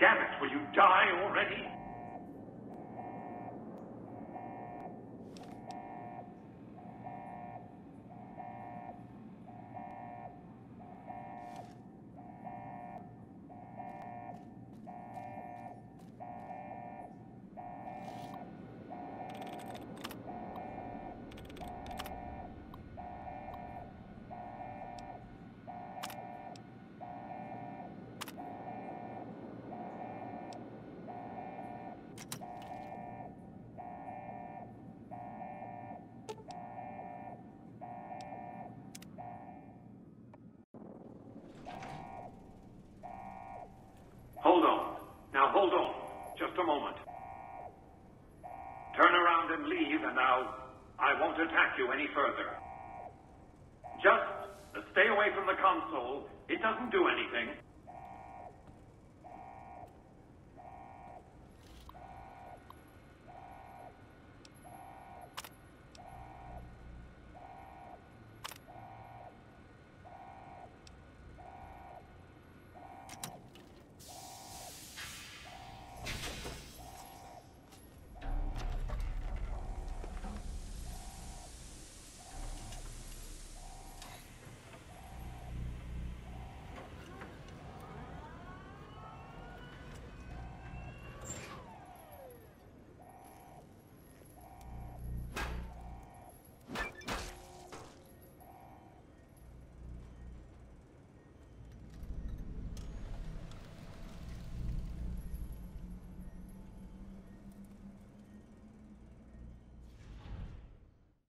Damn it, will you die already? Hold on. Now hold on. Just a moment. Turn around and leave, and I won't attack you any further. Just stay away from the console. It doesn't do anything.